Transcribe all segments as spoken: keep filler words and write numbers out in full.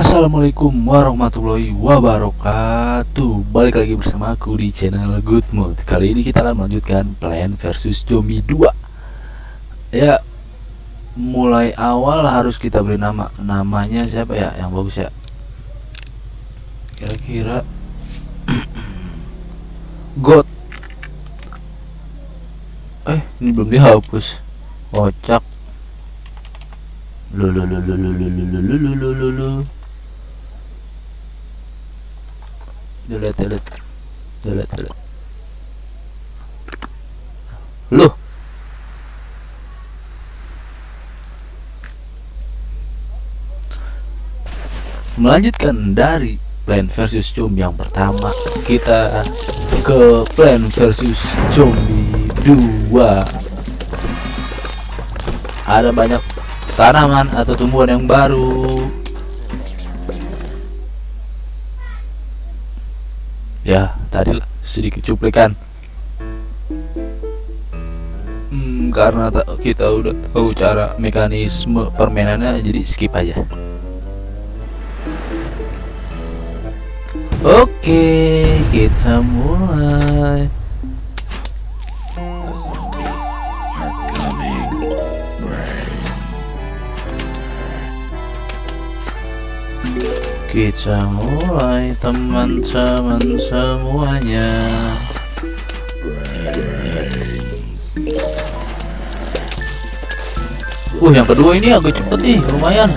Assalamualaikum warahmatullahi wabarakatuh. Balik lagi bersama aku di channel Good Mood. Kali ini kita akan melanjutkan Plants versus. Zombie dua. Ya, mulai awal harus kita beri nama. Namanya siapa ya yang bagus ya? Kira-kira God. Eh, ini belum dihapus. Kocak. Lulu lulu lulu lulu lulu lulu lulu. Delete delete delete delete. Loh, melanjutkan dari Plants versus. Zombie yang pertama, kita ke Plants versus. Zombie dua. Ada banyak tanaman atau tumbuhan yang baru. Ya, tadi sedikit cuplikan. Hmm, karena kita udah tahu cara mekanisme permainannya, jadi skip aja. Oke, kita mulai. Kita mulai, teman-teman semuanya. Uh, yang kedua ini agak cepet nih, lumayan.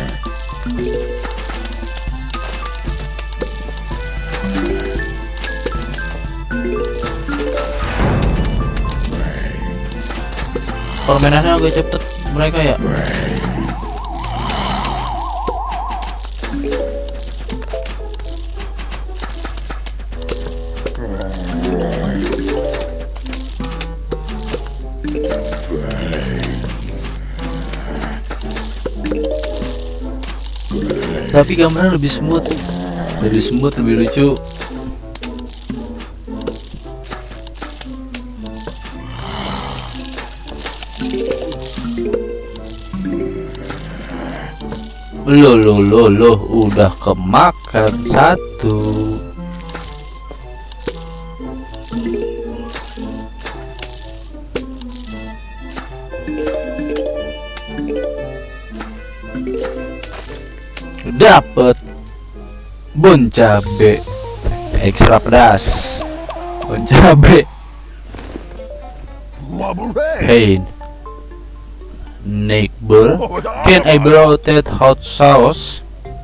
Permainannya agak cepet mereka ya. Tapi gambarnya lebih smooth, lebih smooth, lebih lucu. Loh loh loh loh, udah kemakan satu. Dapat bon cabe ekstra pedas. Bon cabe. Hey neighbor, can I borrow that hot sauce?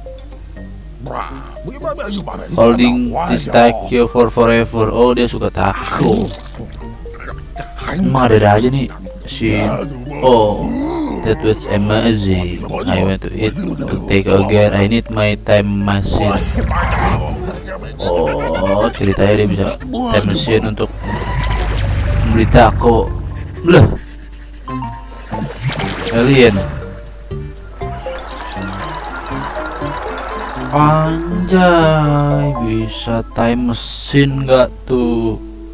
Holding this taco for forever. Oh, dia suka taco. Emang ada aja nih si. Oh, that was amazing. I want to eat to take again. I need my time machine. Oh, ceritanya dia bisa time machine untuk membeli taco. Loh, alien. Anjay, bisa time machine nggak tuh?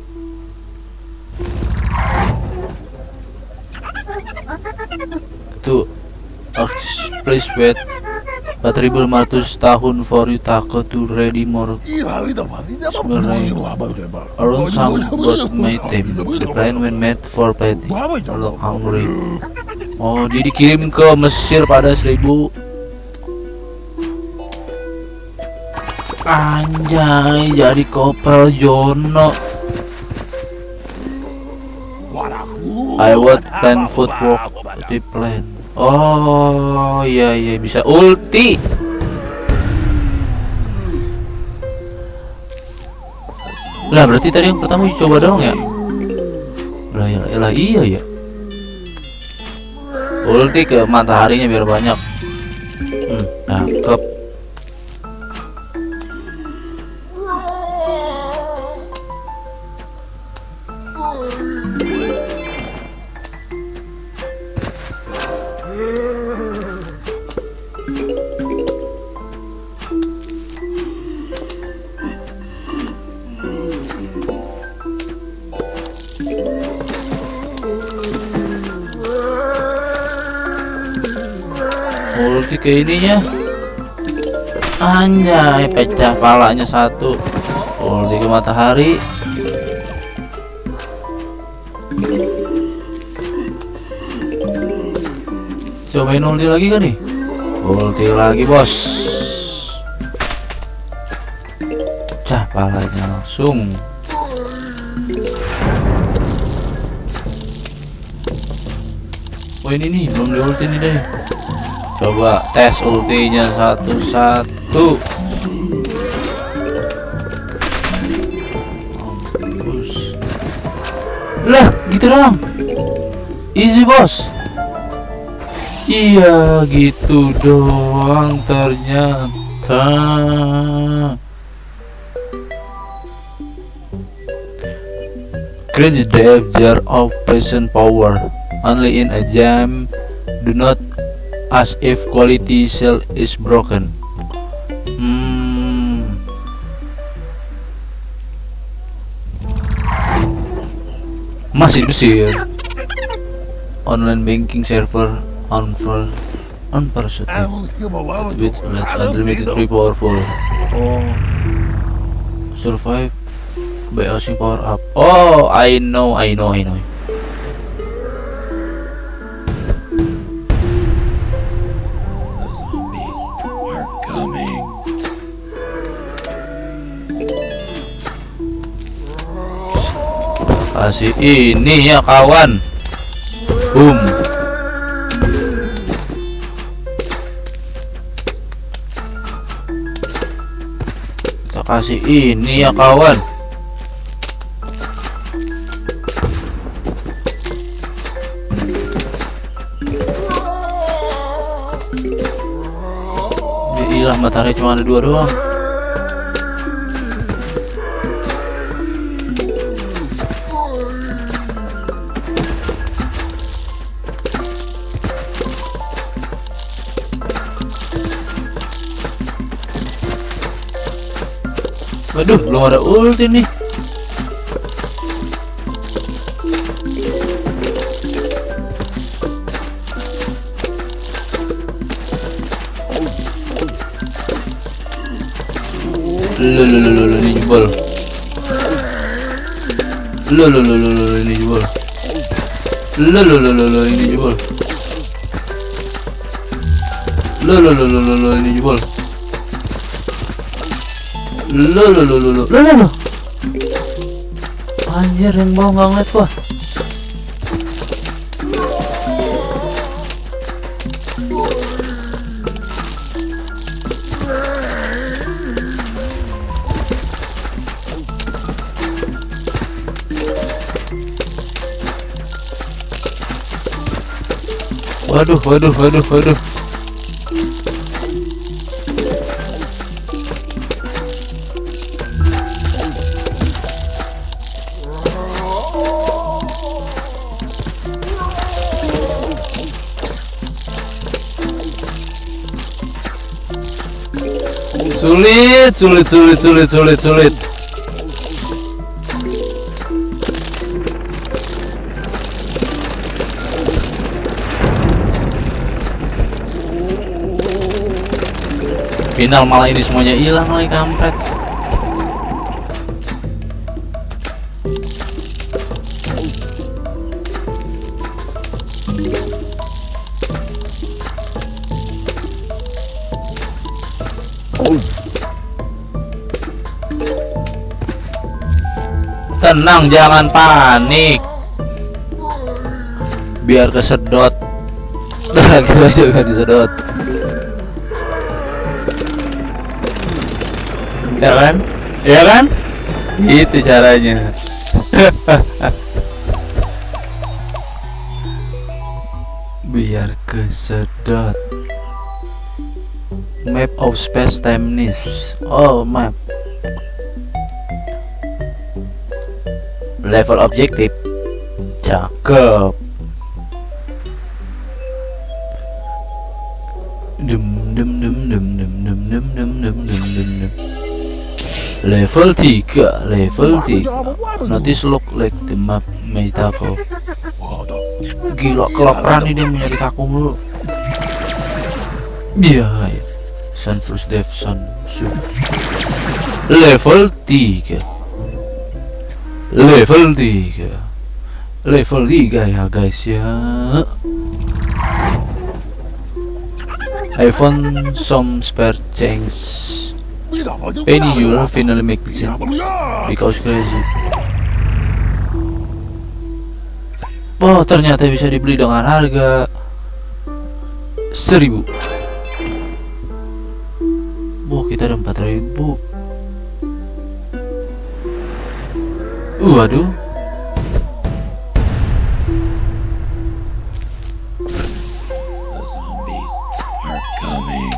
Tuh, please wait empat ribu lima ratus tahun for you taco to ready more. Sebenarnya around some got my team. The plan when made for plating. Kalau hungry. Oh, dia dikirim ke Mesir pada seribu. Anjay, jadi kopel Jono. I want plan footwork di plan. Oh iya iya, bisa ulti. Lah berarti tadi yang pertama coba dong ya. Lah ya lah, iya ya. Ulti ke mataharinya biar banyak. Hmm, cakep. Ulti ke ininya. Anjay, pecah palanya satu. Ulti ke matahari. Cobain ulti lagi kan nih? Ulti lagi bos. Pecah palanya langsung. Oh ini nih belum di ulti nih deh. Coba tes ultinya satu-satu. Mampus. Lah gitu dong. Easy bos. Iya gitu doang ternyata. Create the depth jar of present power only in a jam. Do not as if quality cell is broken. Hmm. Masih Mesir. Online banking server on for on parachute with unlimited free powerful. Oh. Survive by using power up. Oh, I know, I know, I know. Kasih ini ya kawan. Boom. Kita kasih ini ya kawan. Bilah matahari cuma ada dua doang. Waduh, belum ada ulti nih. Lulululul ini jebol. Lulululul ini jebol. Lulululul ini jebol. Lulululul ini jebol. Lo lo lo lo lo lo lo. Anjir yang mau nggak ngeliat gua. Waduh waduh waduh waduh. Sulit, sulit, sulit, sulit, sulit, sulit. Final malah ini semuanya hilang lagi kampret. Tenang, jangan panik. Biar kesedot. Kita juga disedot. Ya kan? Ya kan? Itu caranya. Biar kesedot. Map of space timeness. Oh, map. Level objektif. Cakep. Dum dum dum dum dum dum dum dum dum dum dum dum. Level tiga, level tiga. Notice look like the map Meitako. Gila, kelaparan ini dia mencari aku mulu. Iya, Devson plus Devson. Level tiga. Level tiga. Level tiga ya guys ya. iPhone some spare change. Penny you finally make this because crazy. Oh, ternyata bisa dibeli dengan harga seribu. Wah, kita ada empat ribu. Uh, waduh. The zombies are coming.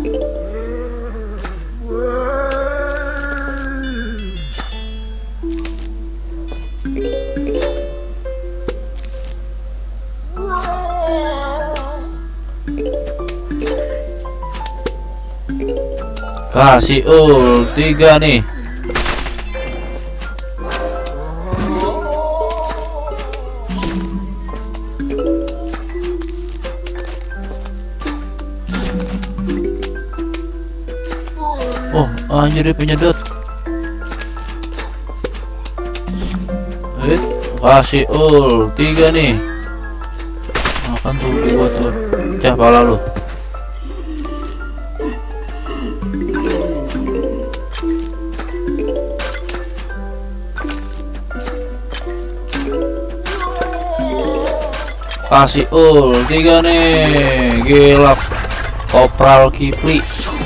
Kasih ul tiga nih. Oh, anjir dia penyedot. Eh, kasih ul tiga nih. Makan tuh gua tuh. Cah pala lu. Kasih ul tiga nih. Gila Kopral Kipli.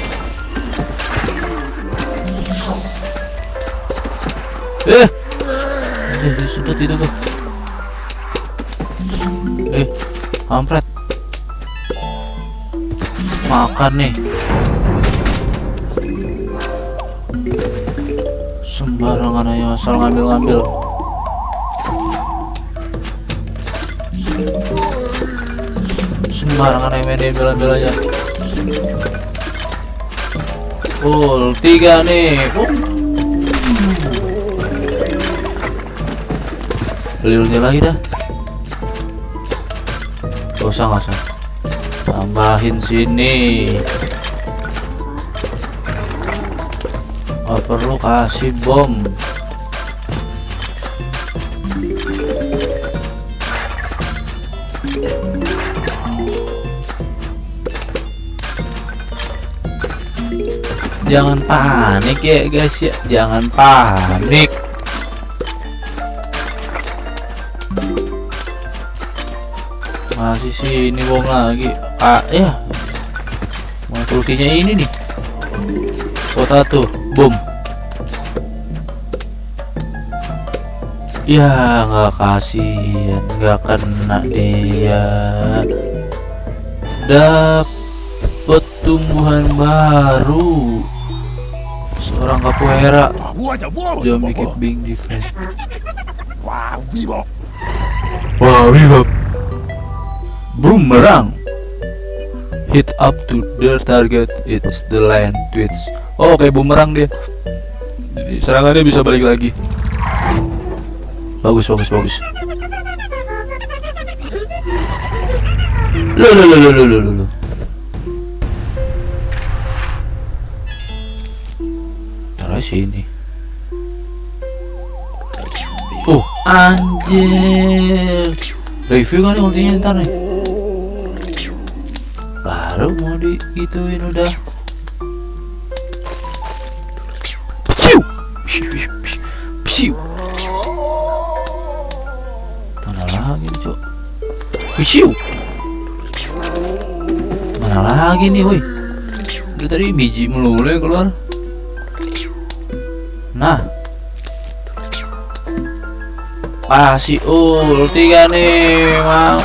Eh eh disudut itu tuh. Eh kampret. Makan nih. Sembarangan aja asal ngambil-ngambil. Sembarangan M D ambil-ambil aja. Full tiga nih. Oh. Beli lagi dah. Gak usah, gak usah. Tambahin sini. Gak perlu kasih bom. Jangan panik ya guys ya, jangan panik. Masih sini bom lagi. Ah ya, mau ultinya ini nih. Potato bom. Ya nggak kasihan, nggak kena dia. Dapat tumbuhan baru. Seorang capoeira. Dia make it being different. Wow, vivo. Wow, vivo. Boomerang. Hit up to their target. It's the land twitch. Oh, kayak boomerang dia. Jadi serangannya bisa balik lagi. Bagus, bagus, bagus. Lo, lo, lo, lo, lo, lo, lo. Taruh sini. Oh, anjir. Review kan nih ultinya ntar nih. Baru mau digituin udah. Psiu, psiu, psiu. Mana lagi nih cok? Psiu. Mana lagi nih, woi? Udah tadi biji melulu ya keluar. Nah, kasih ul tiga nih, mau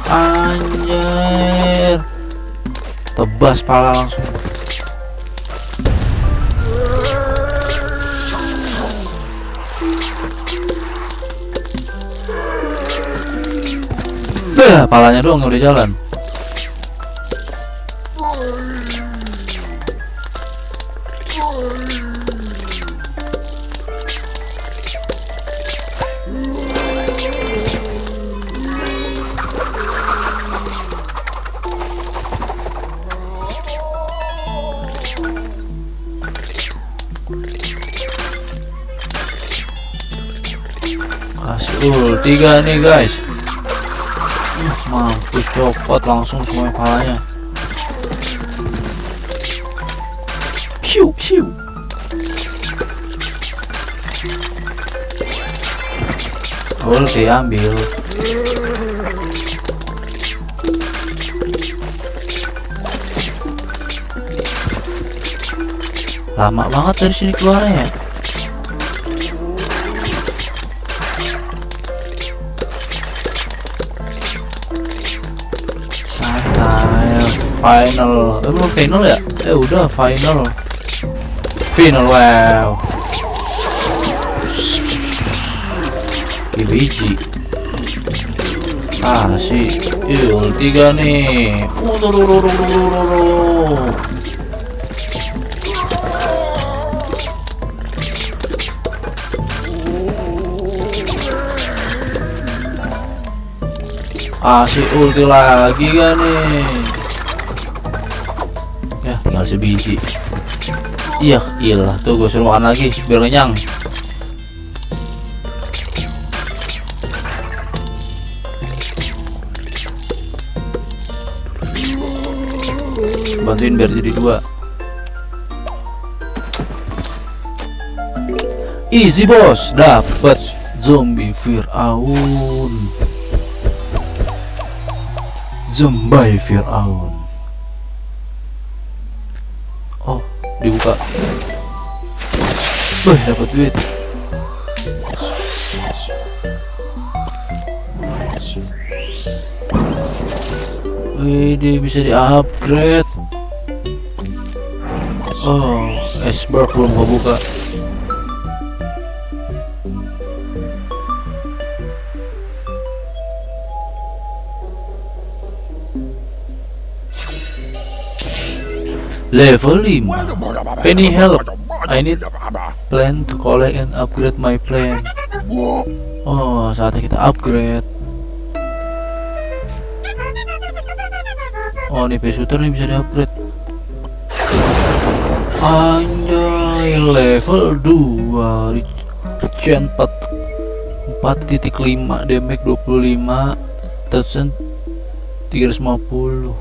anjir. Tebas pala langsung. Dah, palanya doang udah jalan. ulti gak nih guys? Mampus, copot langsung semua palanya. Piu piu. Ulti ambil. Lama banget dari sini keluarnya ya. Santai. Final. Eh belum final ya? Eh udah final. Final wow. Biji. Ah si. Ulti gak nih? Ah si ulti lagi kan nih. Ya tinggal sebiji. Iya iyalah tuh gue suruh makan lagi biar kenyang. Bantuin biar jadi dua. Easy bos, dapat zombie Firaun. Zombie Firaun. Oh, dibuka. Wah, dapat duit. Wih, dia bisa di-upgrade. Oh, iceberg belum gua buka. Level lima. Penny help. I need plan to collect and upgrade my plan. Oh, saatnya kita upgrade. Oh, nih pesuter nih bisa di-upgrade. Anjay, level dua. Regen empat titik lima, damage dua puluh lima, touchdown tiga ratus lima puluh.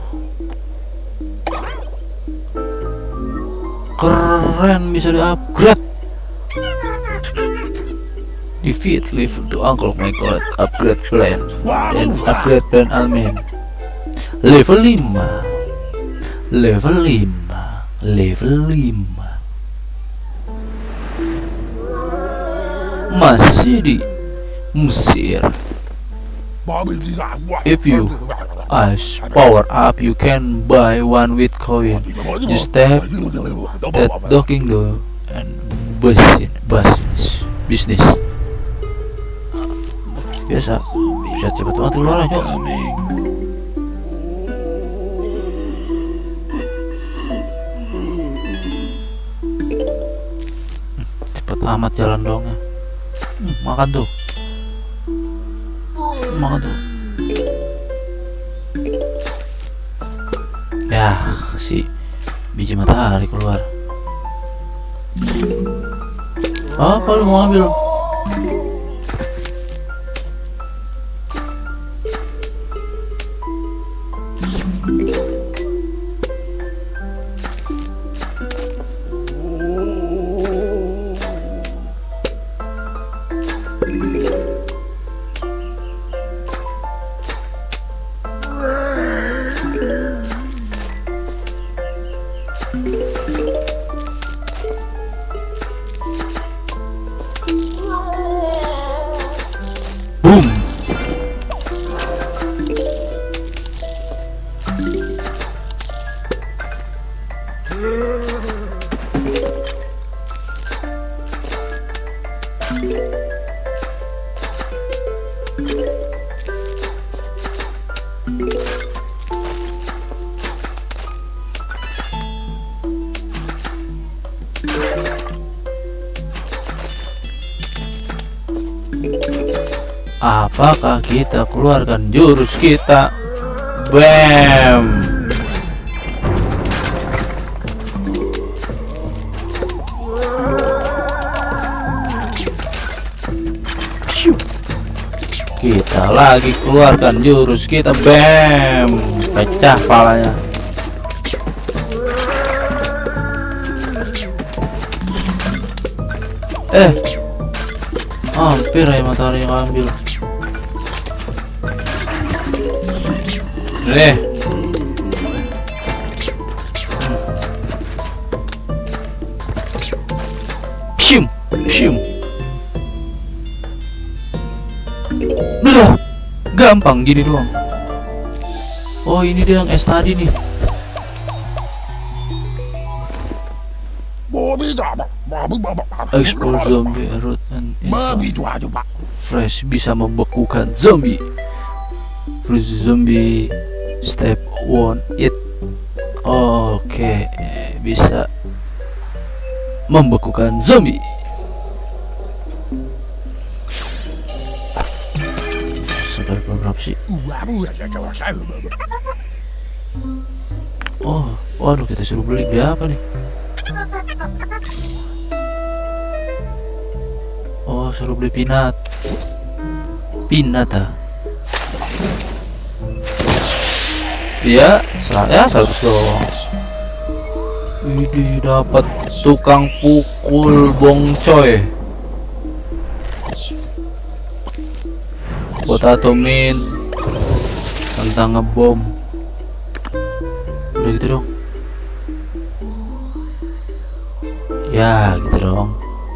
Keren, bisa di-upgrade. Defeat level to unlock my god upgrade plan and upgrade plan almen. Level lima. Level lima. Level lima. Masih di Mesir. If you ice power up, you can buy one with coin. Just tap that docking door and business, business, business. Biasa, bisa cepet banget keluar aja. Cepet amat jalan dongnya. Hmm, makan tuh. Makan tuh. Ya, si biji matahari keluar. Apa lu mau ambil? Boom. Apakah kita keluarkan jurus kita? Bam. Kita lagi keluarkan jurus kita, bam, pecah palanya. Eh, hampir ya matahari yang ambil. Nih. Shim, shim. Udah, gampang gini doang. Oh, ini dia yang es tadi nih. Expose zombie root and fresh bisa membekukan zombie. Freeze zombie step one it. Oke, bisa membekukan zombie. Sudah berapa sih? Oh, waduh, kita suruh beli dia apa nih? Oh, suruh beli pinat. Pinat ah. Iya, ya seratus doang. Ini dapat tukang pukul bongcoy. Potato mint tentang ngebom. Udah gitu dong. Ya gitu dong.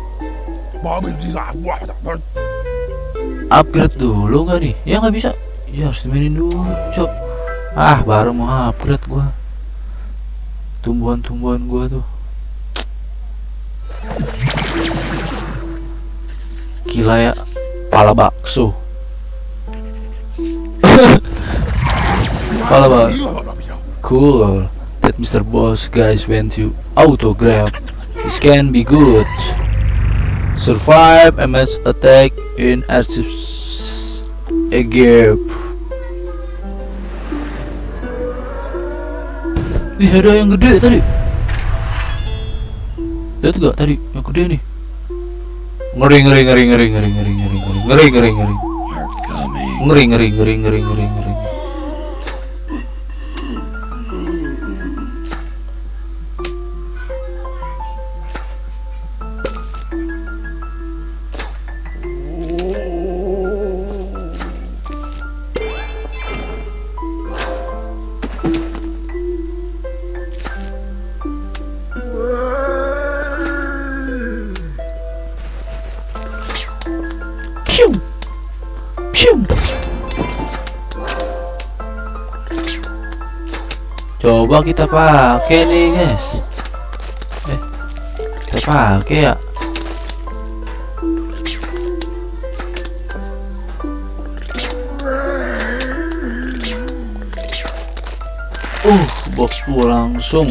Upgrade dulu nggak nih? Ya nggak bisa. Ya harus dimainin dulu, cok. Ah, baru mau upgrade gua. Tumbuhan-tumbuhan gua tuh. Gila ya, pala bakso. Pala bakso. Cool. That Mister Boss guys went to autograph. This can be good. Survive M S attack in archives a gap. Ih, ada yang gede tadi. Lihat gak tadi yang gede nih? Ngeri ngeri ngeri ngeri ngeri ngeri ngeri ngeri ngeri ngeri ngeri ngeri ngeri ngeri ngeri ngeri. Coba kita pakai nih guys. Eh, kita pakai ya. Uh, box langsung.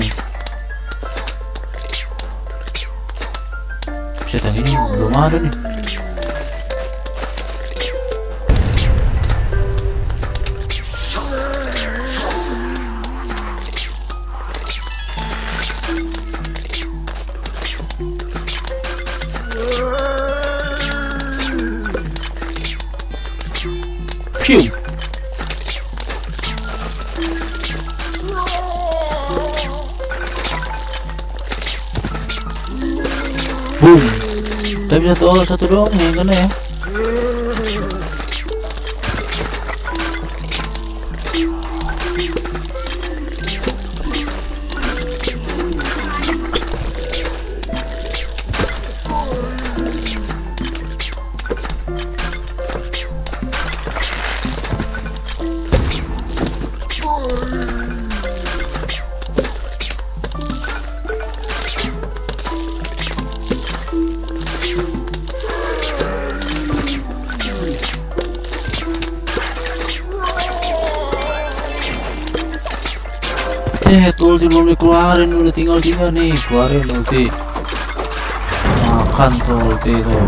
Setan ini belum ada nih. Pew. Boom. Tapi satu oh, satu doang nih yang kena ya. Eh, ulti belum dikeluarin, udah tinggal tiga nih, keluarin ulti. Makan tuh ulti tuh.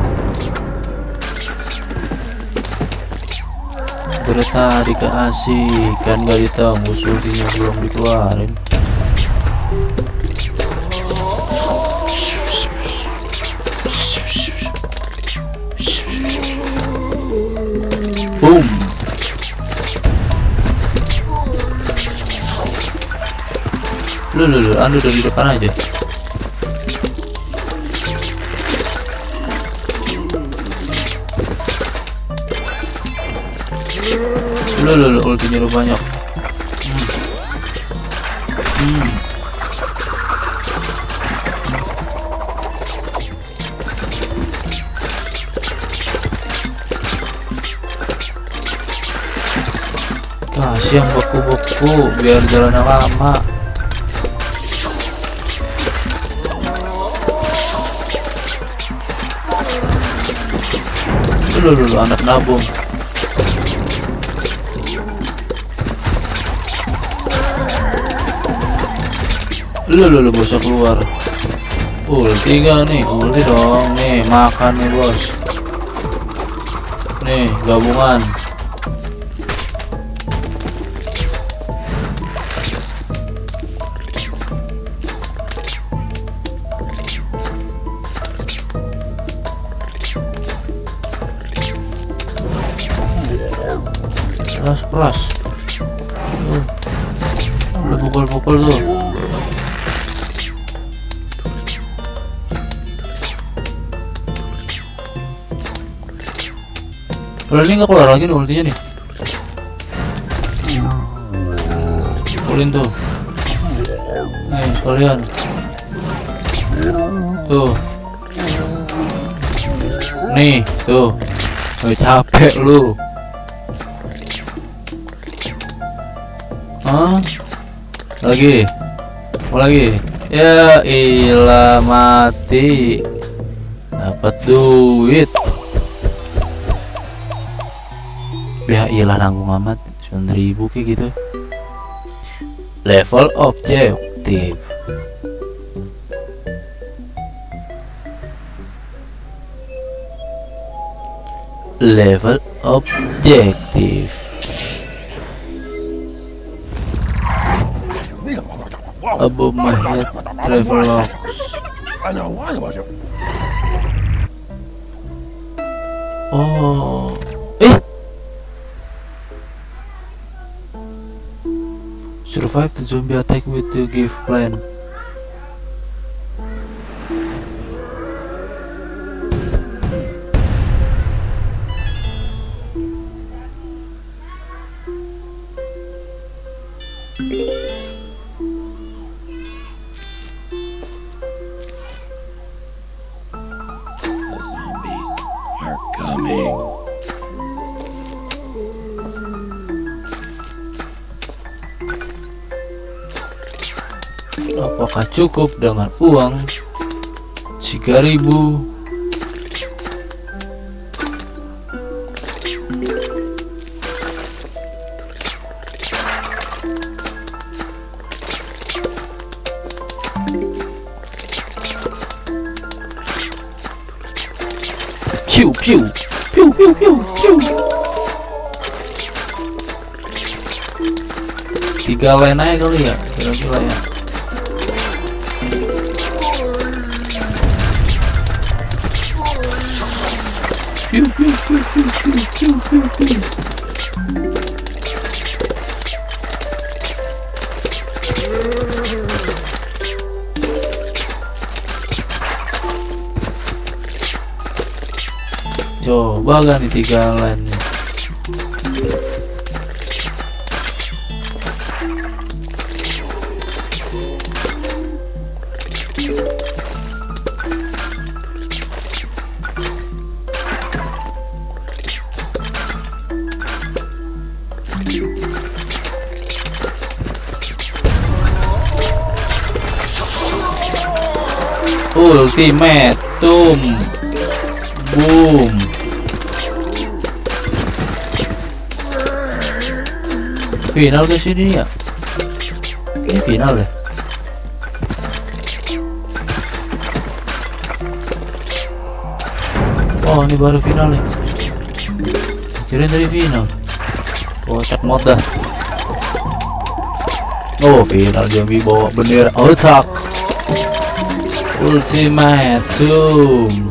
Dari tadi keasikan gak ditembus, ultinya belum dikeluarin. Boom. Lu lu lu, anu dari depan aja. Lu lu lu, ultinya lu banyak. Hmm. Hmm. Kasih yang beku-beku biar jalannya lama. Lu lu lu, anak nabung. Lu lu lu, bosnya keluar. Ulti gak nih? Ulti dong. Nih, makan nih bos. Nih, gabungan. Keras keras. Uh, udah pukul-pukul tuh. Kalau ini nggak keluar lagi nih ultinya nih. Pulin tuh. Nih sekalian. Tuh. Nih tuh. Oh, capek lu. Hah? Lagi? Mau lagi? Ya ilah, mati. Dapat duit. Ya ilah, nanggung amat. sembilan ribu kayak gitu. Level objektif. Level objektif. Above my head, travelogue. Oh, eh, survive the zombie attack with the gift plan. The zombies are coming. Apakah cukup dengan uang tiga ribu? Piu piu piu piu piu piu. Tiga line aja kali ya, kira-kira ya. Piu piu piu piu piu piu piu piu. Coba kan nih tiga line nih. Ultimate Tum boom. Final ke sini ya? Ini final deh. Oh, ini baru final nih. Kirain dari final. Kocak mod dah. Oh, final zombie bawa bendera otak. Ultimatum.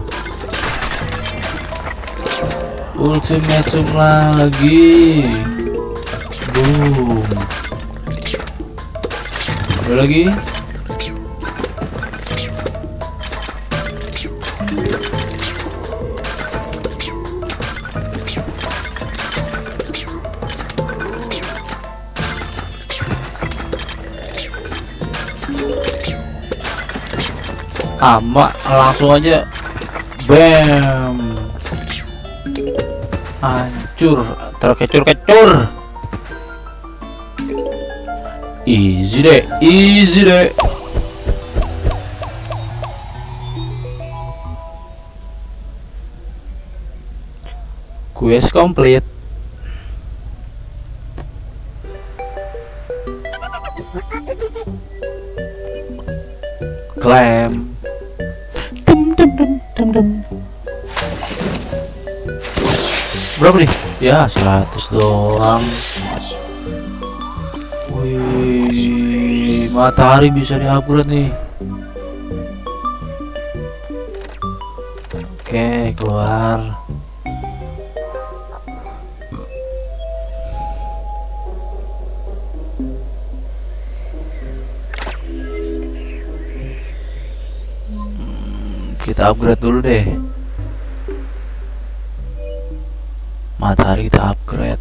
Ultimatum lagi. Boom. Ada lagi. ama langsung aja bam, hancur, terkecur-kecur. Easy deh, easy deh. Quest complete. Klaim. Dem dem dem dem dem. Berapa nih? Ya seratus doang. Wih, matahari bisa di-upgrade nih. Oke, keluar. Kita upgrade dulu deh. Matahari kita upgrade.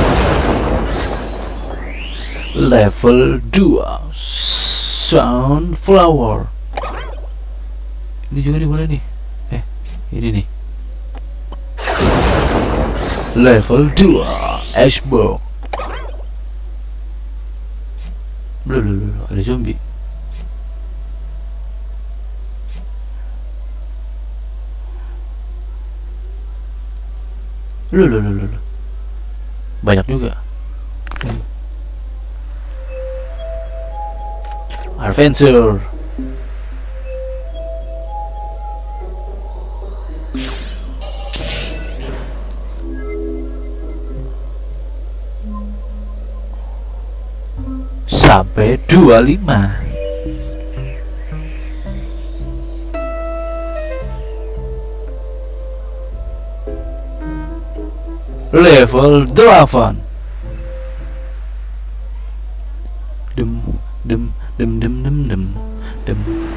Level dua Sunflower. Ini juga nih boleh nih. Eh, ini nih. Level dua Ashbow. Belum, belum, belum, ada zombie. Loh, loh, loh, loh. Banyak juga. Hmm. Adventure. Sampai dua puluh lima. Level delapan. Dem dem dem dem dem dem dem.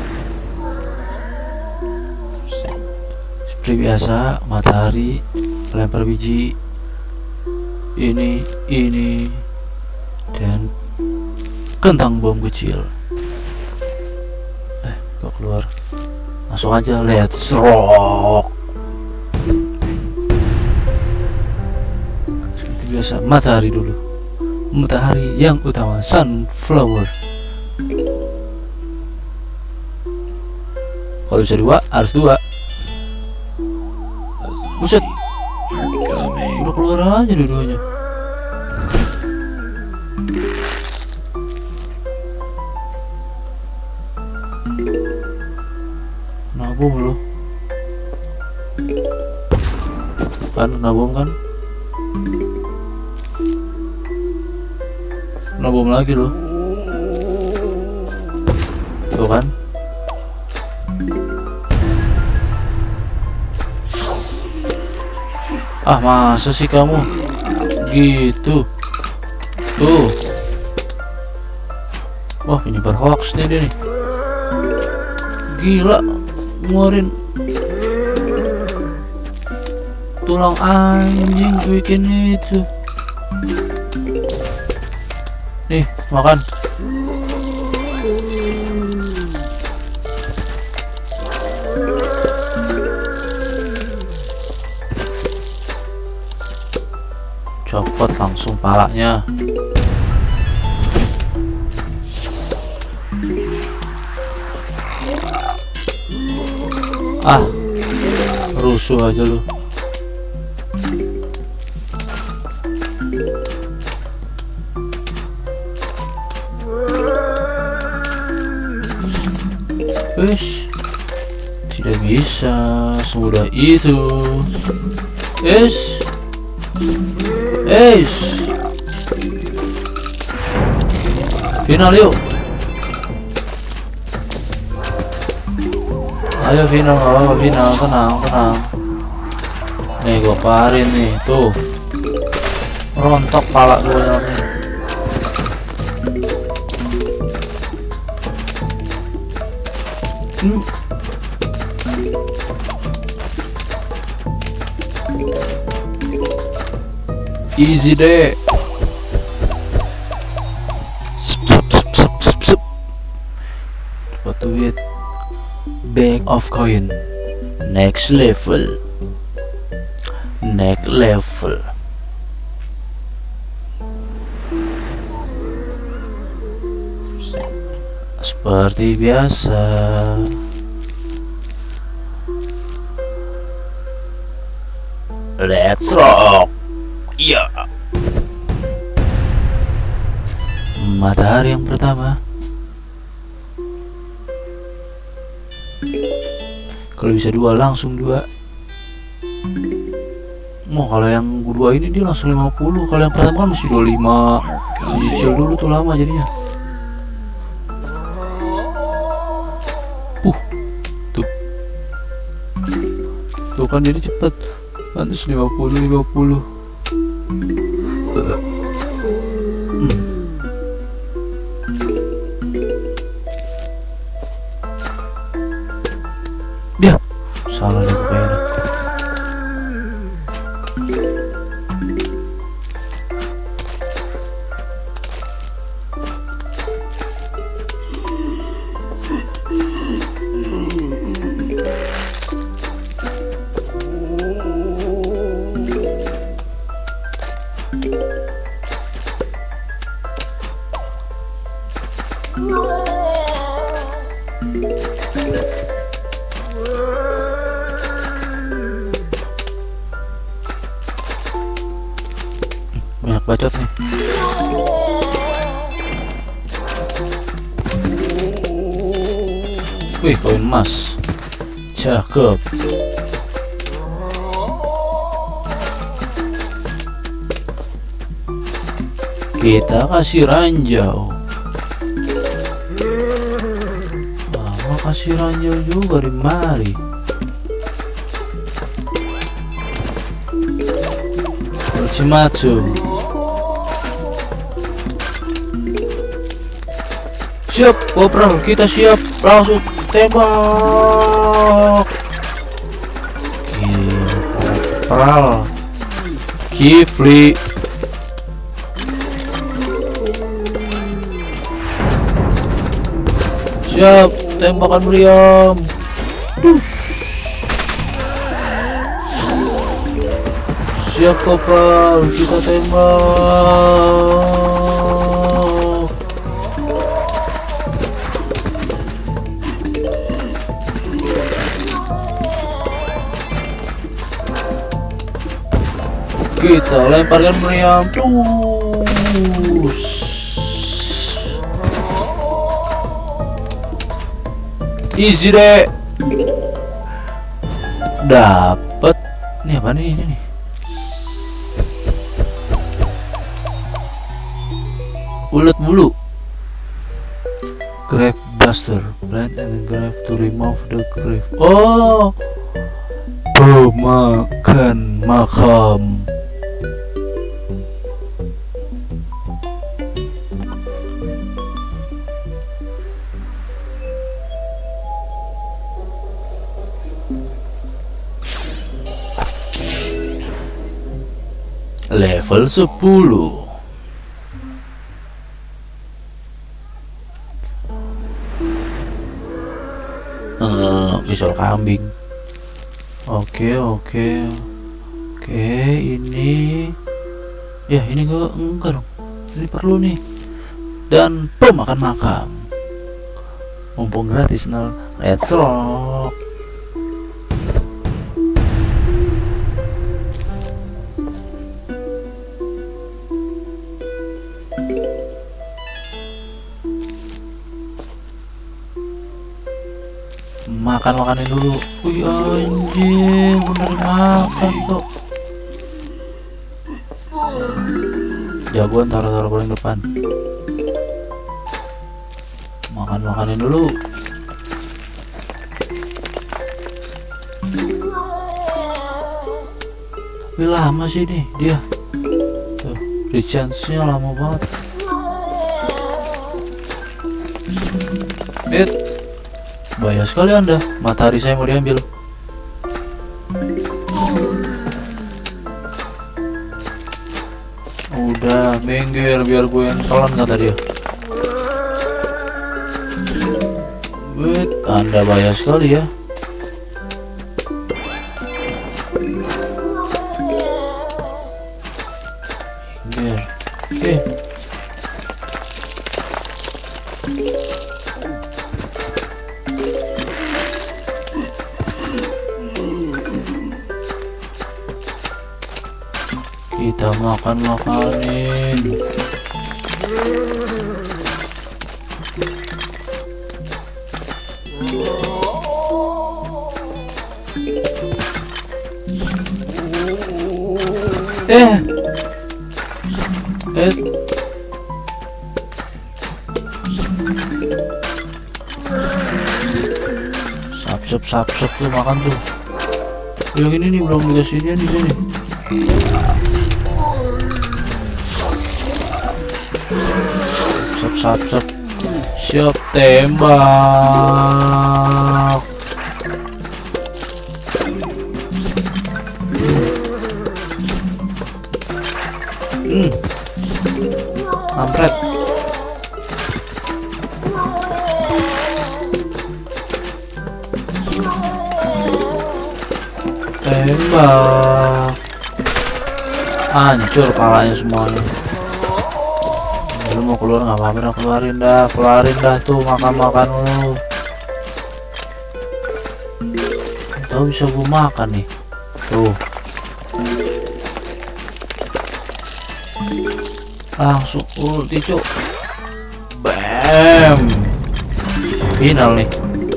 Seperti biasa, matahari, lempar biji, ini ini dan kentang bom kecil. Eh, kok keluar? Masuk aja, let's rock. Biasa, matahari dulu, matahari yang utama, sunflower. Kalau bisa dua harus dua. Buset, udah keluar aja dua-duanya. Nabung loh, kan nabung kan. Nabung lagi loh. Tuh kan. Ah, masa sih kamu gitu? Tuh. Wah, penyebar hoax nih dia nih. Gila, ngeluarin tulang anjing bikin itu. Nih, makan. Copot langsung palanya. Ah, rusuh aja lu. Wish, tidak bisa semudah itu. Es, es, final yuk. Ayo final, gak apa-apa final, tenang, tenang. Nih gua keluarin nih, tuh. Rontok pala gua nih. Hmm. Easy deh. Sup, sup, sup, sup, sup, sup. Dapat duit. bag of coin. Next level. Next level. Seperti biasa. Let's rock. Iya. Matahari yang pertama. Kalau bisa dua langsung dua. Mau kalau yang kedua ini dia langsung lima puluh. Kalau yang pertama kan masih dua puluh lima. Dicicil dulu tuh lama jadinya. Uh, tuh, tuh kan jadi cepet. Nanti lima puluh lima puluh. Dia salah nih kayaknya. Banyak bacot nih. Wih, koin emas. Cakep. Kita kasih ranjau. Mama kasih ranjau juga di mari. Orochimaru. Siap, Kopral, kita siap, langsung tembak. Gila, Kopral, Kifli. Siap, tembakan meriam. Siap, Kopral, kita tembak. Kita lemparkan meriam terus. Easy deh. Dapat. Nih apa nih ini nih? Ulet bulu. Grave Buster. Plant and grave to remove the grave. Oh, pemakan makam. Level sepuluh. Uh, pisau kambing. Oke, oke. Oke, ini ya ini gua enggak dong. Ini perlu nih. Dan pemakan makam. Mumpung gratis nol. Let's rock. Makan makanin dulu. Wih anjing, bener makan tuh. Jagoan taruh-taruh paling depan. Makan makanin dulu. Tapi lama sih nih dia. Tuh, recharge-nya lama banget. Bit. Bahaya sekali Anda, matahari saya mau diambil. Udah, minggir biar gue yang telan kata dia. Wait. Anda bahaya sekali ya. Biar. Oke. Kita makan-makanin. Eh. Eh. Sap sap sap tuh makan tuh. Yang ini nih belum dikasih dia di sini. Sap sap sap. Siap tembak. Hmm. Kampret. Tembak. Hancur palanya semuanya. Lu mau keluar nggak apa-apa dah, keluarin dah, keluarin dah tuh makan-makan lu. Tahu bisa gua makan nih. Tuh. Langsung ulti cuk. Bam. Final nih.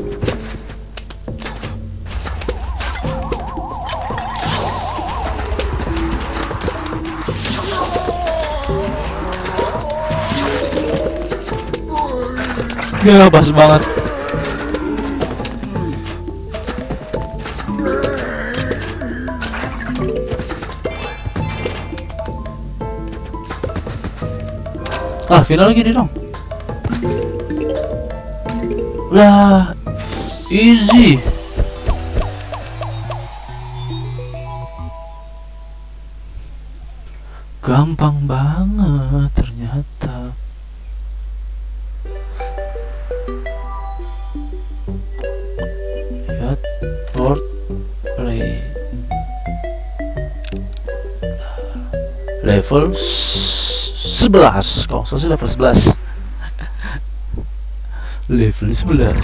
Ya pas banget. Ah, final gini dong. Lah, easy. Gampang banget ternyata. Lihat board play level sebelas, kalau saya level sebelas. Level sebelas.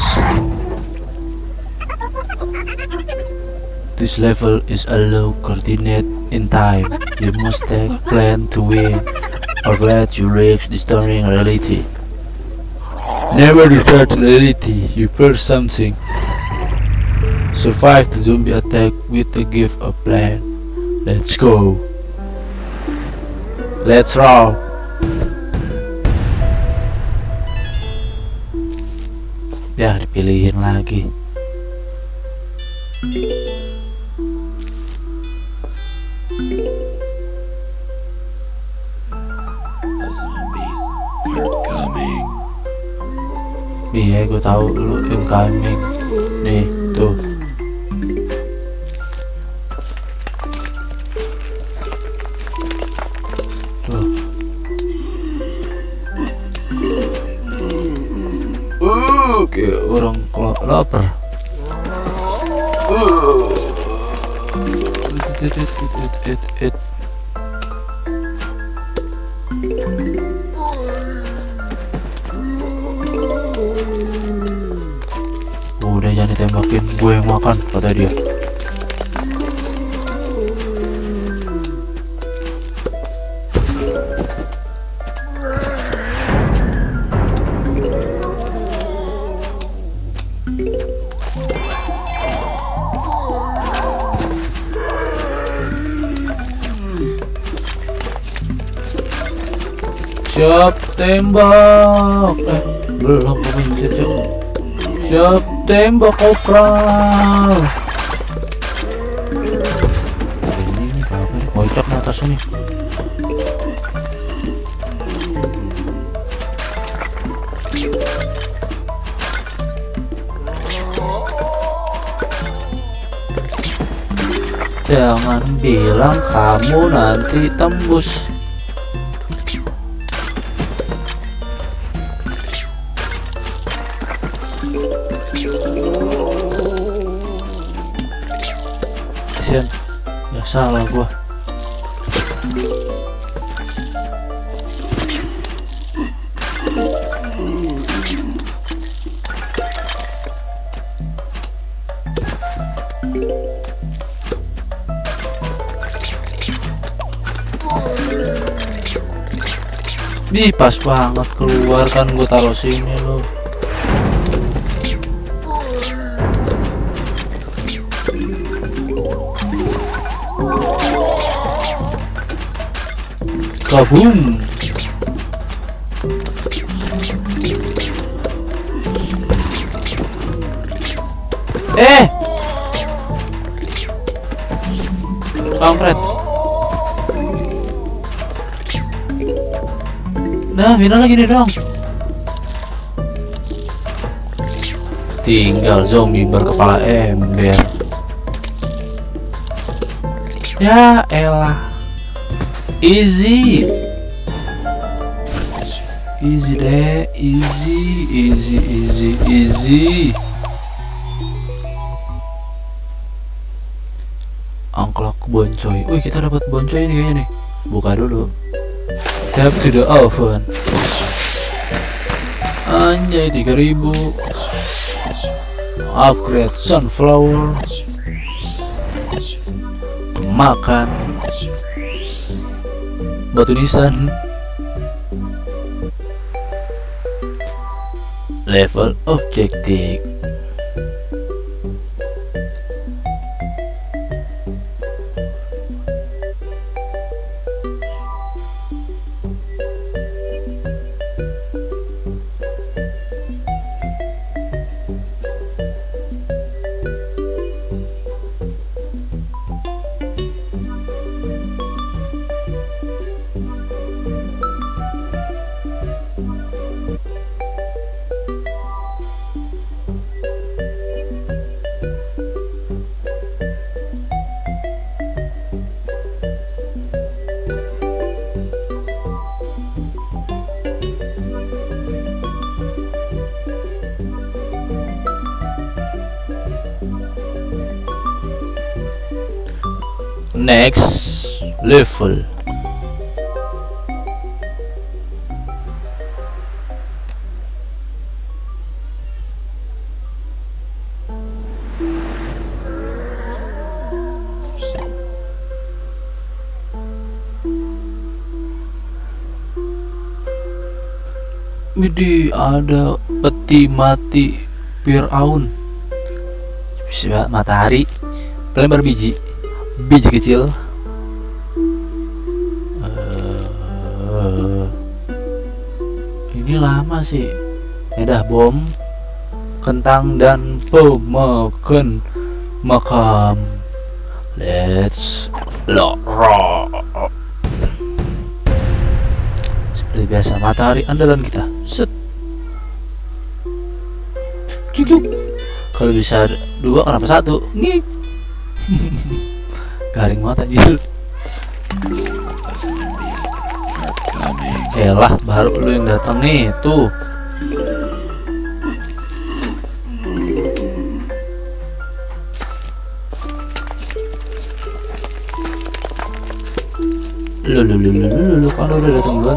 This level is a low coordinate in time. You must take plan to win, or let you reach destroying reality. Never return to reality. You first something. Survive the zombie attack with the gift of plan. Let's go. Let's roll. Ya, dipilihin lagi. The zombies are coming. Iya, gue tahu lu incoming. Nih, tuh. Tuh. Uh, kayak orang lapar. Uh. It, it, it, it, it. Udah jangan ditembakin, gue yang makan, kata dia. Siap tembak. Eh, belum pemencet ya. Siap tembak kopral. Ini nih apa nih? Kocak di atas ini. Jangan bilang kamu nanti tembus. Kasian. Ya salah gua. Ih, pas banget keluar kan gue taruh sini loh. Kabum. Eh, kampret. Nah, final lagi nih dong. Tinggal zombie berkepala ember. Ya elah. Easy. Easy deh, easy, easy, easy, easy. Angklak boncoy. Wih, kita dapat boncoy nih kayaknya nih. Buka dulu. Tap to the oven. Anjay, tiga ribu. Upgrade sunflower. Makan. Batu nisan. Level objektif. Next level. Widih, ada peti mati Firaun. Matahari, pelempar biji, biji kecil. Uh, ini lama sih. Ini dah bom, kentang dan pemakan makam. Let's rock. Seperti biasa, matahari andalan kita. Set. Cukup. Kalau bisa dua, kenapa satu? Nih. Garing mata anjir. Elah, baru lu yang datang nih, tuh. Lu lu lu lu lu lu kan udah datang duluan.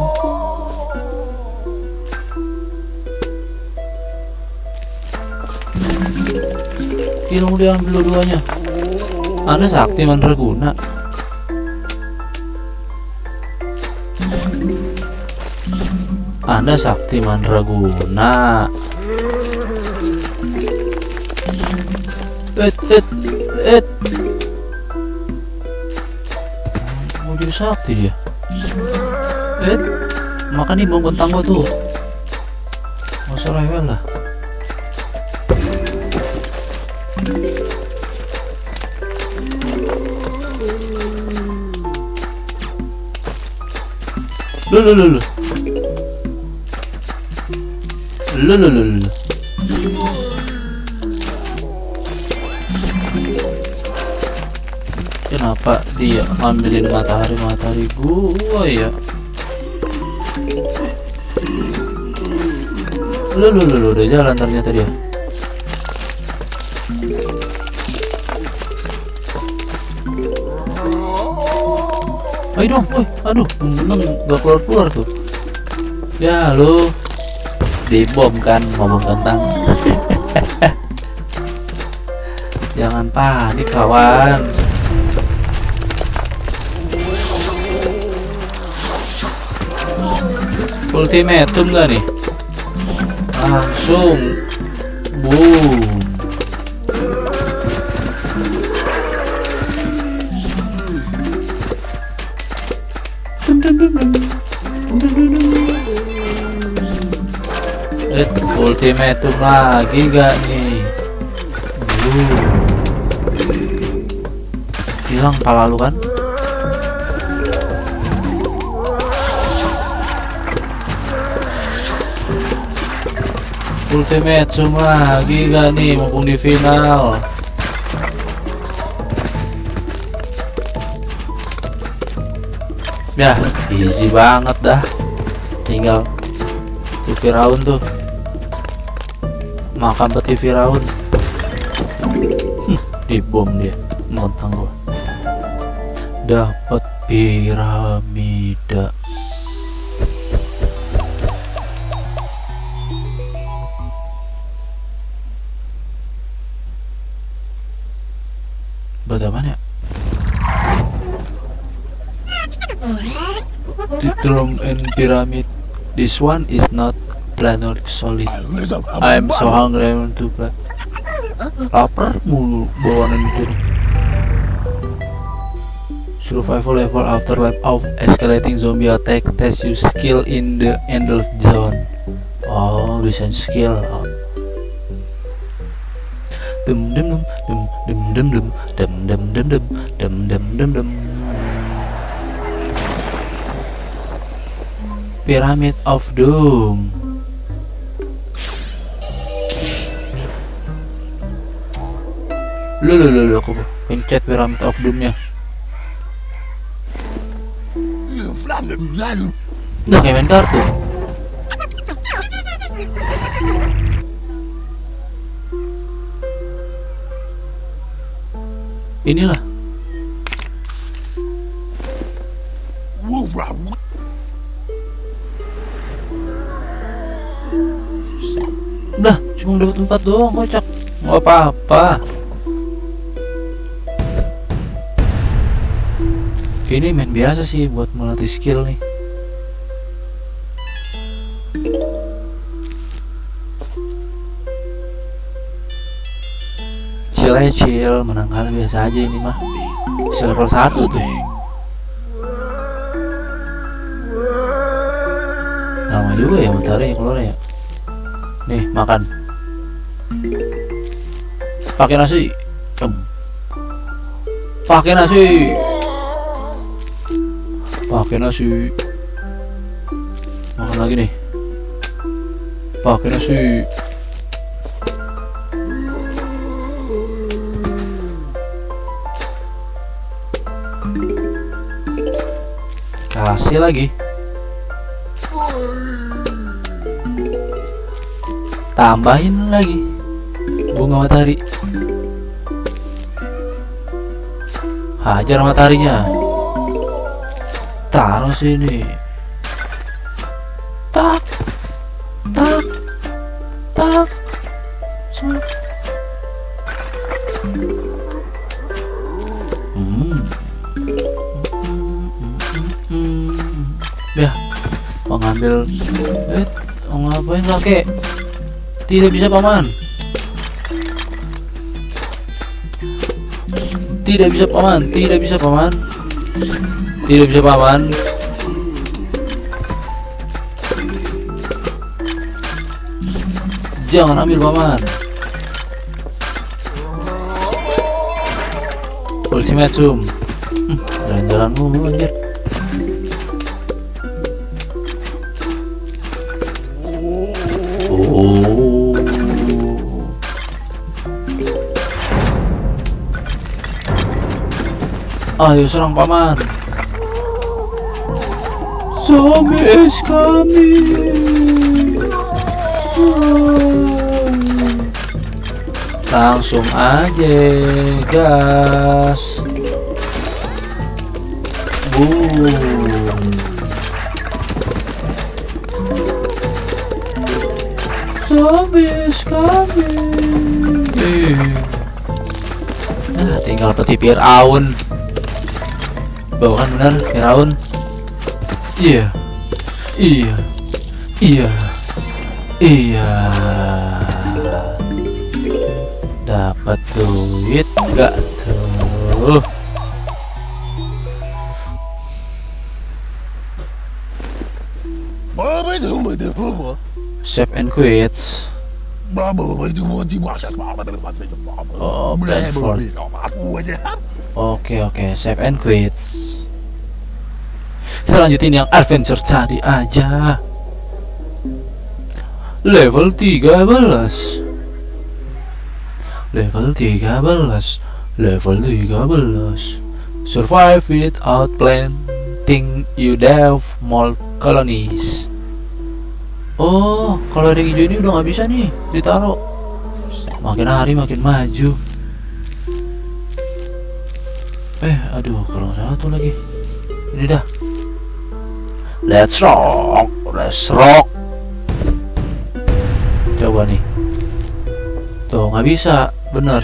Ilmu dia ambil dua-duanya. Anda sakti mandraguna. Anda sakti mandraguna. Et et et. Mau jadi sakti dia. Et. Makan nih bom kentang gua tuh. Masa rewel lah. Lu lu lu lu lu lu lu lu. Kenapa dia ambilin matahari matahari gua ya? Lu lu lu lu udah jalan ternyata dia. Ayo dong, woi, aduh, menang gak keluar-keluar tuh. Ya lu dibom kan, ngomong tentang. Jangan panik kawan. Ultimatum gak nih? Langsung boom. Eh, ultimatum lagi gak nih? Boom. Hilang pala lu kan? Ultimate semua lagi gak nih mumpung di final. Ya easy banget dah, tinggal tuh Firaun tuh makan peti Firaun. Dibom dia, montang gua dapat piramida. Bagaimana ya? The drum and pyramid. This one is not planar solid. I'm so hungry, I want to play. Lapar mulu bawaan itu. Survival level after lap of escalating zombie attack. Test your skill in the endless zone. Oh, bisa skill. Dum dum dum dum dum dum dum dum dum dum dum dum dum dum. Pyramid of Doom. Lu lu lu lu aku pencet Pyramid of Doom-nya. Udah kayak main kartu. Inilah. Udah, cuma dapat empat doang, kocak. Nggak apa-apa. Ini main biasa sih buat melatih skill nih. Chill aja, chill, menang kalah biasa aja ini mah. Bisa level satu tuh. Lama juga ya matahari keluar ya. Nih, makan. Pakai nasi. Pakai nasi. Pakai nasi. Makan lagi nih. Pakai nasi. Kasih lagi. Tambahin lagi bunga matahari. Hajar mataharinya. Taruh sini. Tak, tak, tak. Hmm. Ya, pengambil. Eh, mau ngapain kakek? Tidak bisa paman. Tidak bisa paman. Tidak bisa paman. Tidak bisa paman. Jangan ambil paman. Ultimatum. Hmm, jalan-jalan mulu anjir. Oh. Ayo serang paman. Zombie is coming. Langsung aja gas. Boom. Zombies coming. Nah, tinggal peti Firaun. Bawa kan benar Firaun. Iya. Iya. Iya. Iya. Dapat duit enggak tuh? Save and quits. Oh, Brentford. Oke oke, save and quits. Kita lanjutin yang adventure tadi aja. Level tiga belas. Level tiga belas. Level tiga belas. Survive without planting you dev mold colonies. Oh, kalau ada yang hijau ini udah nggak bisa nih ditaruh. Makin hari makin maju. Eh, aduh, kalau satu lagi. Ini dah. Let's rock, let's rock. Coba nih. Tuh nggak bisa, bener.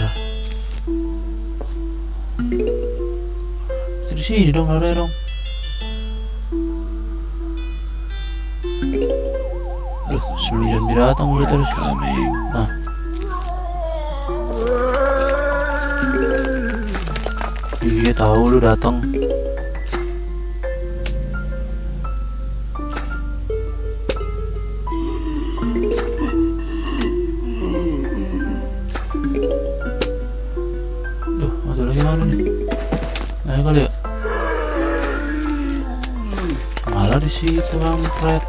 Di sini dong, lari dong. Sembilan binatang udah terus. Nah. Iya tahu lu datang. Duh, ada lagi mana nih? Nah, kali ya. Malah di situ kampret.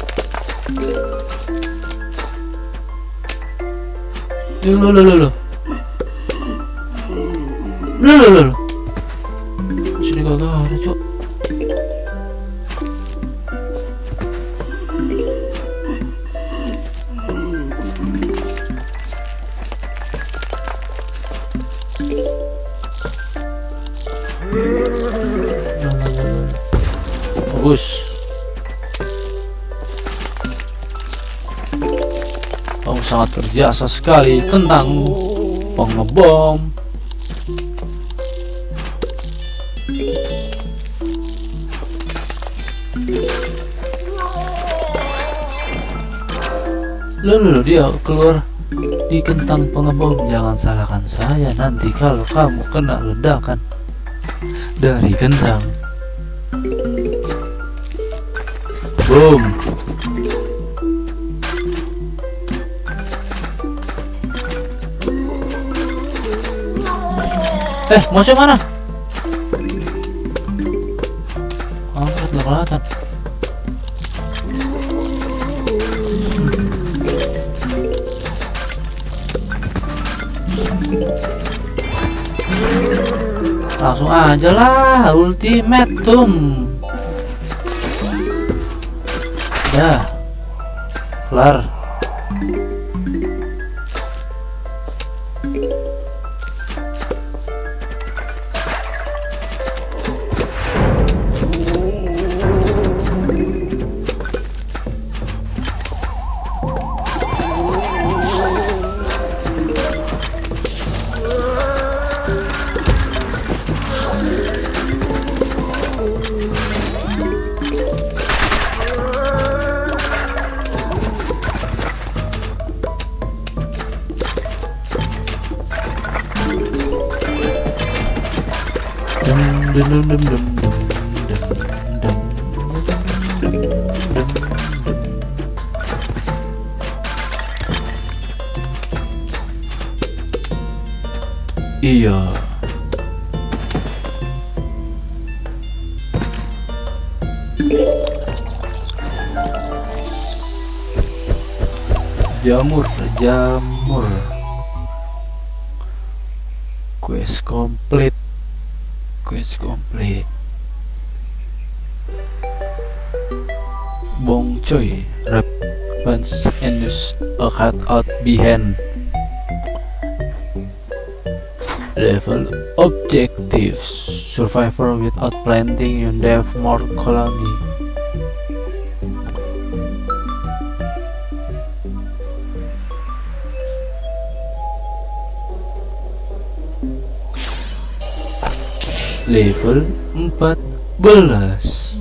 Lo lo lo lo lo lo lo sini kagak ada cok. Bagus. Kamu sangat berjasa sekali tentang pengebom. Lalu dia keluar di kentang pengebom. Jangan salahkan saya nanti kalau kamu kena ledakan dari kentang. Boom. Eh, masuk mana? Angkat nggak kelihatan. Langsung aja lah, ultimatum. Dah, kelar. Dum dum dum dum dum dum dum dum dum. Iya. Jamur, jamur. Quest complete. Quest complete. Bong coy, rap once and use a cut out behind. Level objectives: survivor without planting your death more colony. Level empat belas.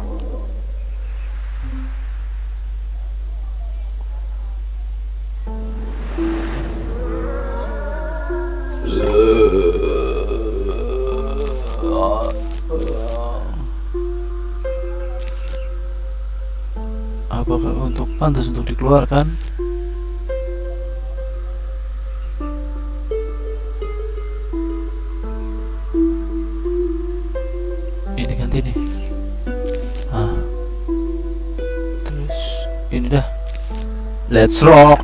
Apakah untuk pantas untuk dikeluarkan? Ini ganti nih. Ah. Terus ini dah. Let's rock.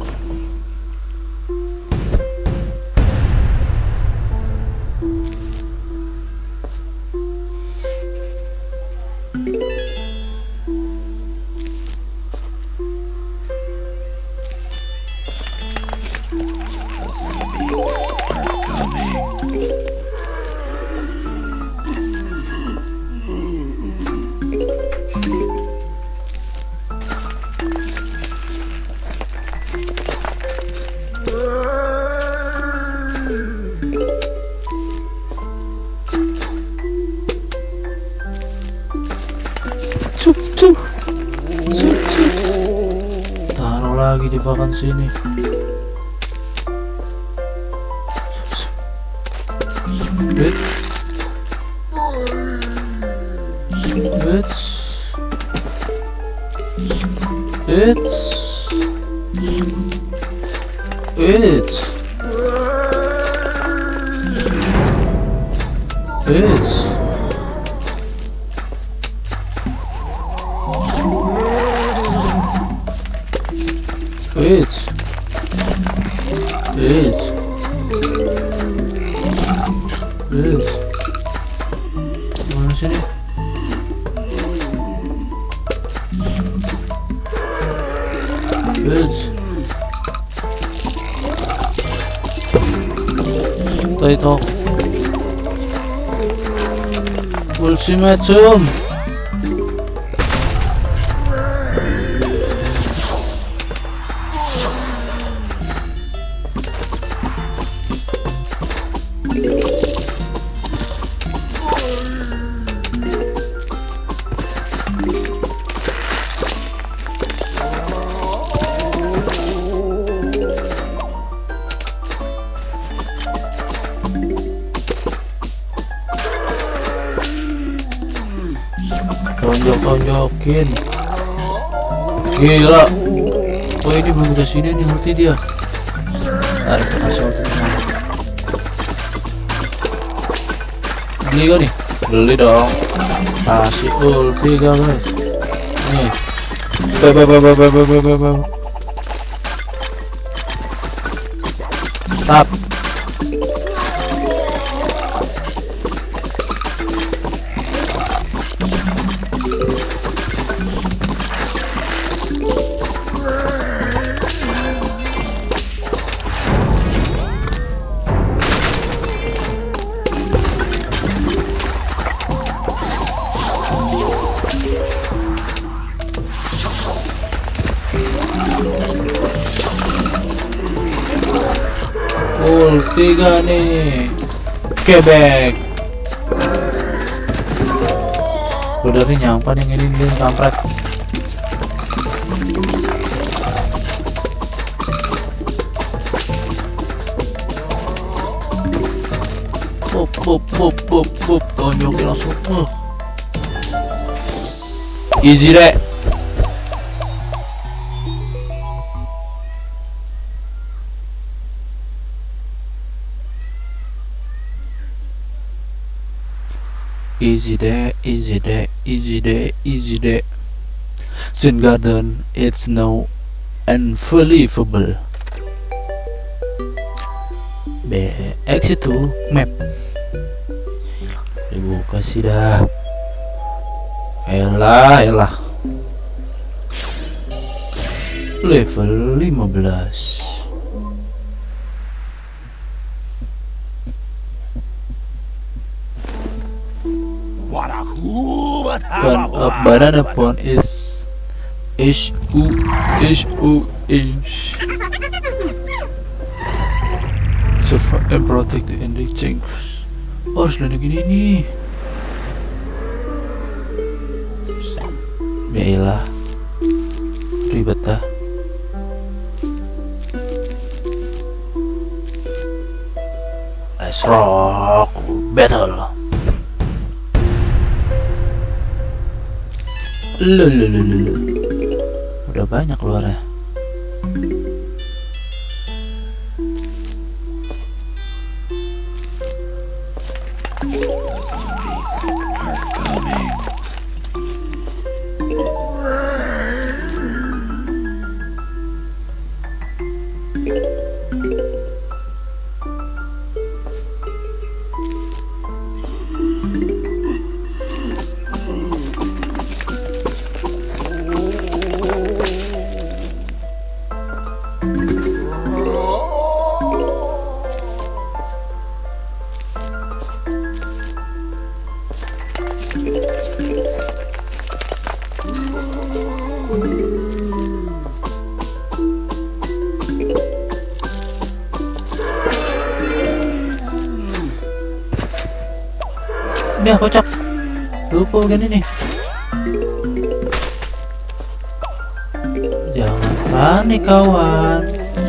Cup, cup. Cup, cup. Taruh lagi di bagian sini. Wait. Wait. It's It's It's It's It's It's mana sini? It's Taito ultimatum. Tonjok-tonjokin. Gila. Oh ini belum udah sini nih ulti dia. Tarik ke kasih ulti. Beli gak nih? Beli dong. Kasih ulti gak guys? Nih. Bye bye bye bye bye bye bye bye. Tap. Ulti gak nih? Kebek. Udah nih nyampan yang ini nih kampret. Pop pop pop pop pop tonjokin langsung. Uh. Easy deh. Easy day, easy day, easy day, easy day. Zen Garden, it's now unbelievable. B X itu map. Dibuka sih dah. Elah, elah. Level lima belas. One of banana pond is H U H U H. Survive and protect the ending change. Oh, harus lindungin ini. Yaelah, ribet dah. Let's rock battle. Lululululu. Udah banyak keluarnya. The zombies are coming. Ini kocak. Lupa kan ini. Jangan panik kawan.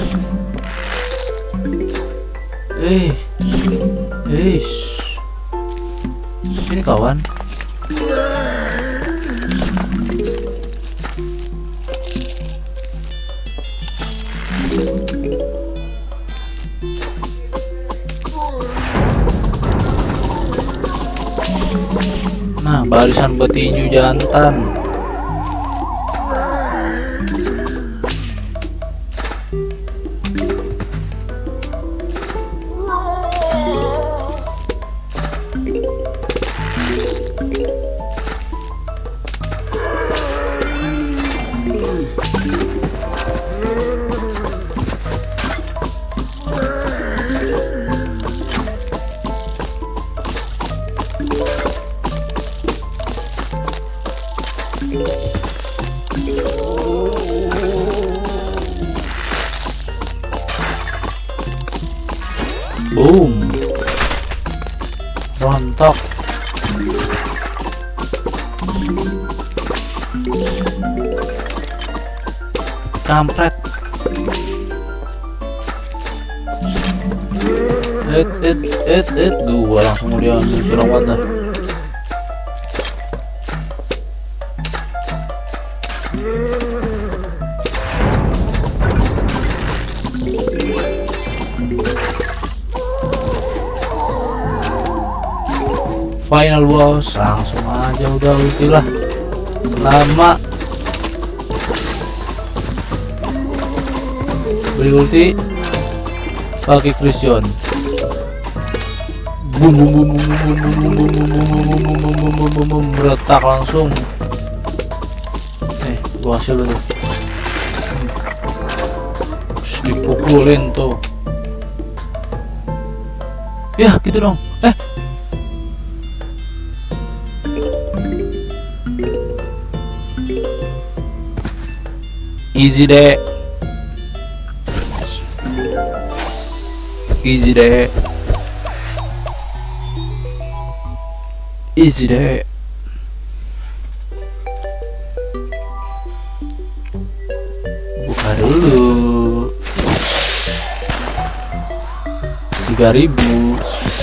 Eh, eh, ini kawan. Nah, barisan petinju jantan. Boom, rontok. Kampret. Et et et et dua langsung dia jerawat dah. Final boss, langsung aja udah ulti lah. Lama beli ulti pakai Christian. Bum bum bum bum bum bum bum bum bum bum bum bum bum bum bum retak langsung. Eh, gua hasil dulu. Dipukulin tuh. Ya, gitu dong. Eh, easy deh, easy deh, easy deh. Buka dulu tiga ribu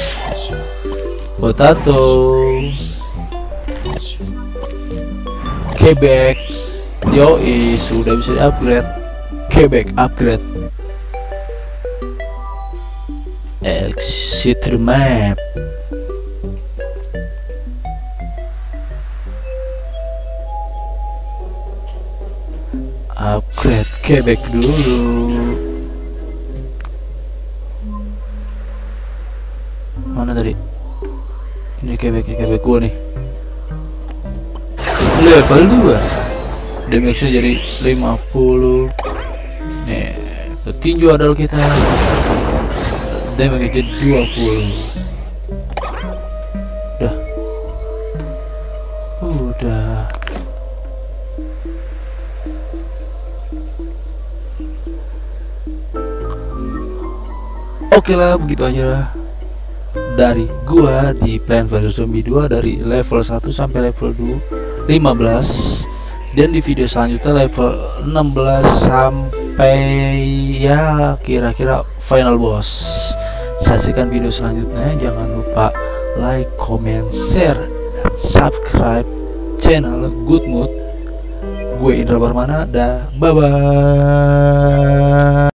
potato Quebec. Yoi, sudah bisa di upgrade. Quebec upgrade. Exit map. Upgrade Quebec dulu. Mana tadi? Ini Quebec, ini Quebec gua nih. Level dua. Damage-nya jadi lima puluh. Nih, petinju adalah kita. Damage jadi dua puluh. Udah. Dah. Oke lah, begitu aja dari gua di Plants versus. Zombies dua dari level satu sampai level dua lima belas, dan di video selanjutnya level enam belas sampai ya kira-kira final boss. Saksikan video selanjutnya, jangan lupa like, comment, share, dan subscribe channel Good Mood. Gue Indra Barmana, dah, bye bye.